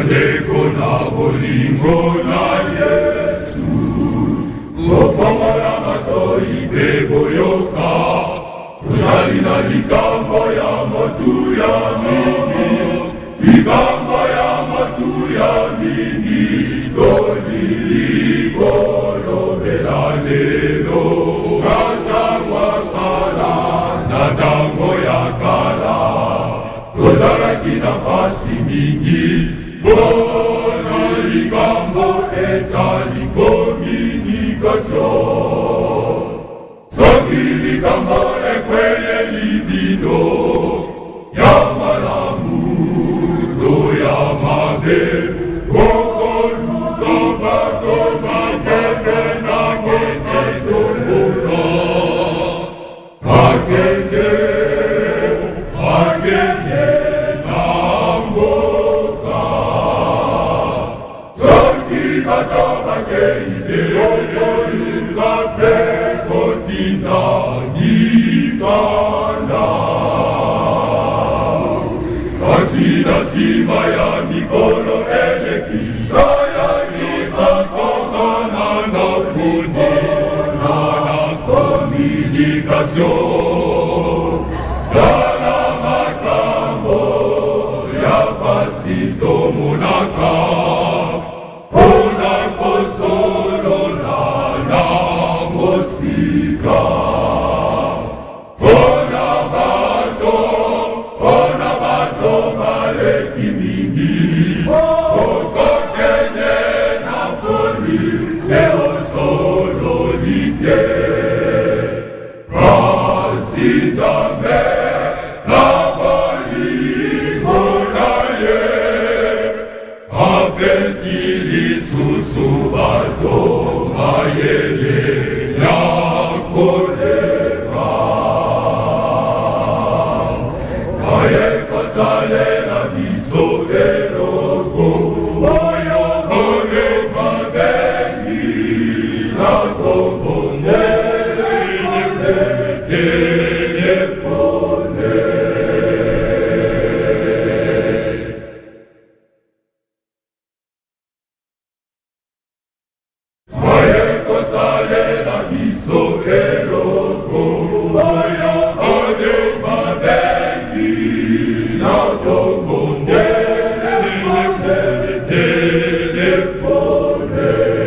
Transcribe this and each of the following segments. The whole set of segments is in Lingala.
Loleko na bolingo na Yesu, kofongola matoi pe boyoka, kozali na likambo ya motu ya mingi, likambo ya motu ya mingi, toliliko lobela lelo, katangwa kala, na tango ya kala, kozalaki na pasi mingi, bona likambo etali communication. Soki likambo ekweye libido, ya malamu to ya mabe, kokoluka bakoba keke na keke zokoka, akeze akeye na mboka. Soki bato bakeide okoluka pe kotina nikanda, kasi na nsima ya mikolo eleki ayaki bakokana na funi na communication. Tala makambo ya pasi tomonaka, pona kosolola na mosika, pona bato baleki mingi, kokokene na foni eosololike, kasi tambe na bolingo na ye, apesi lisusu bato mayele ya koleka, aye kosalela biso eloko oyo bolema bengi na kobongele telefone. Aye kosalela biso eloko oyo bolema bengi na kobongele telefone.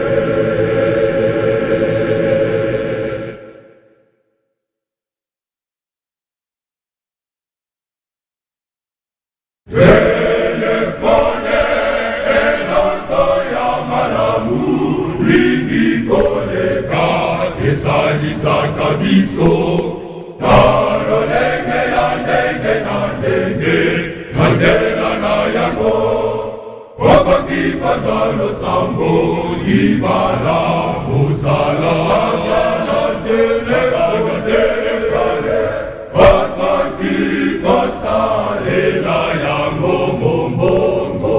Telefone eloko ya malamu mingi koleka, esalisaka biso na lolenge ya ndenge na ndenge, na nzela na yango okoki kozwa losambo libala mosala na telefone, okoki kosalela yango mombongo.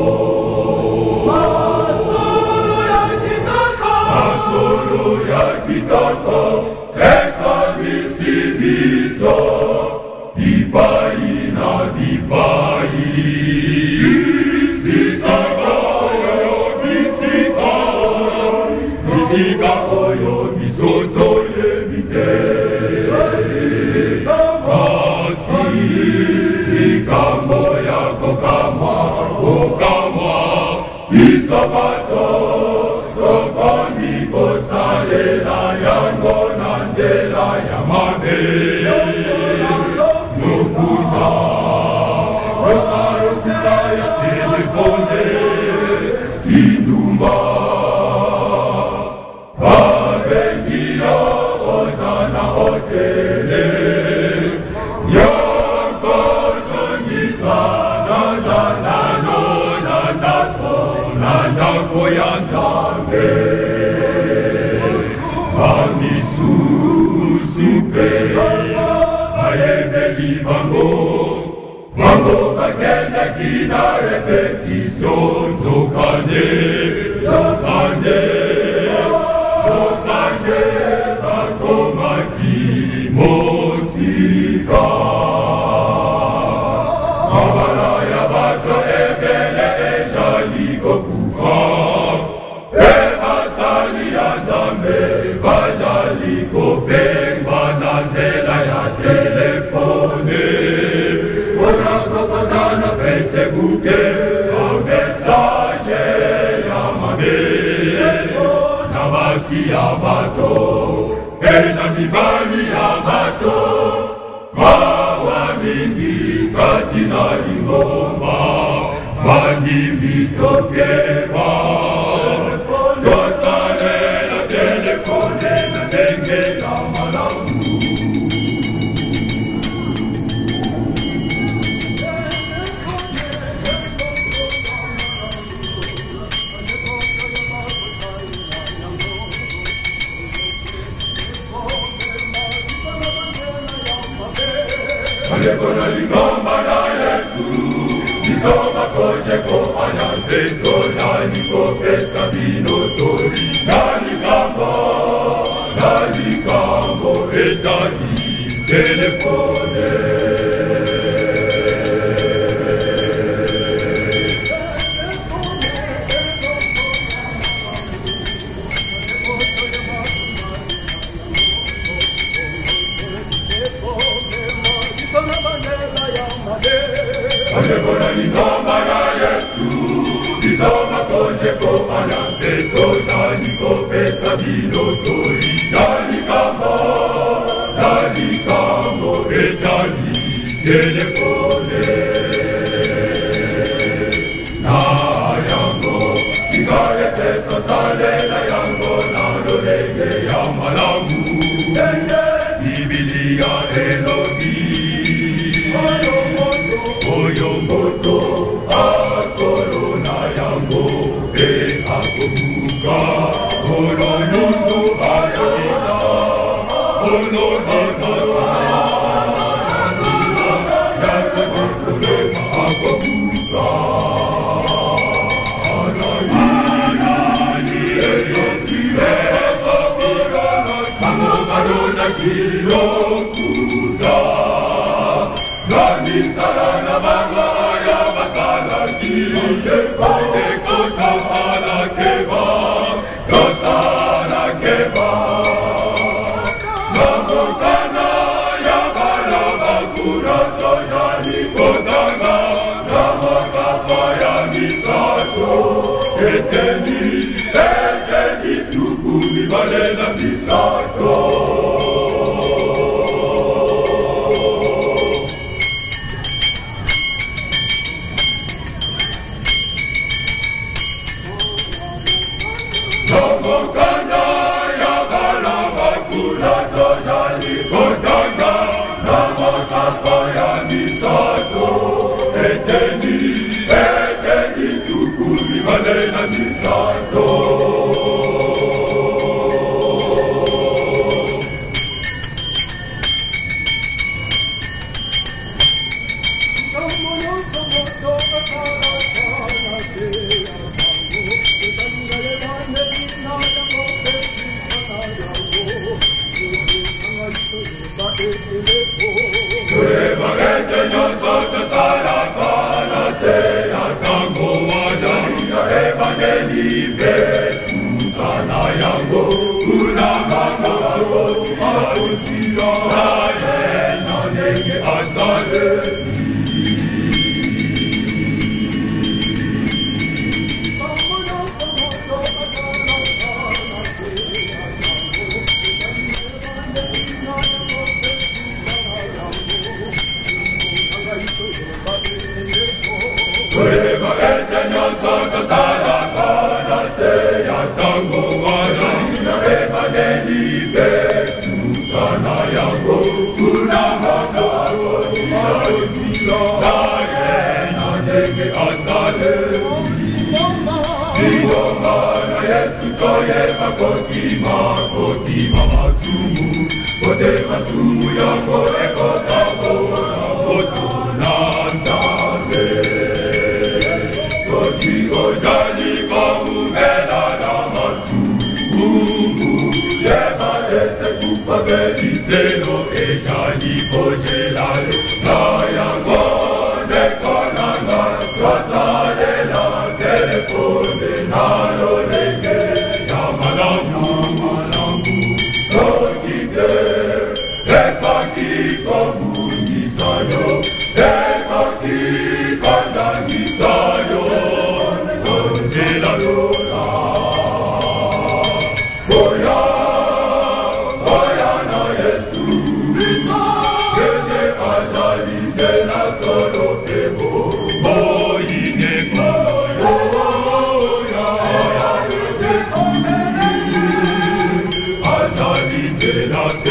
Masolo ya kitoko ekomisi biso bipai na bipai, bisika oyo biso toyebi te, kasi likambo ya kokamwa biso bato tokomi kosalela yango na nzela ya mabe. Lokuta yokayokuta ya telefone indumba, babengi yo oza na hotele yokozongisa na zazano na ndako ya Nzambe. Bamisusu pe bayebeli bango bakendaki na repetition, nzokande bakomaki mosika. Mabala ya bato ebele ejali baliko kufa ebasali ya Nzambe bajaliko pengwa na nzela ya telefone wanakopata na Facebook message ya mabe na basi ya bato na mibali ya bato mawa mingi kati na lingomba bandimi tokeba tosalela telefone na ndenge ya malamu Alekona lingomba na Yesu Nisoma kojeko anazeto Naliko pesa binotori Nalikambo etani telefone Alekona lingomba na Yesu Nisoma kojeko anazeto Naliko pesa binotori Nalikambo etani telefone na yango Ikarete tosalela yango na lorenge ya malamu Biblia Elohi Oyomoto akorona yango akobuka Oloyundu ayakita Olorana Yakakulema akobuka Anayini eyotire Sopirana Kangokarona kilokuda Gani sarana bagaya basala kide Kode kota sala keba Kasala keba Namokana ya bala bakura Toyani kotanga Namakafa ya misato Eteni tukuni balela misato Namokana ya bala bakula tojali kotanga Namakafa ya misato Eteni tukuni balela misato Kotima masumu yako ekota bona koto nandale Koti ojali kahumela na masumu Yema ete kupabeli zeno ejali kojelalo Naya kone konanga kasare la telefone Nate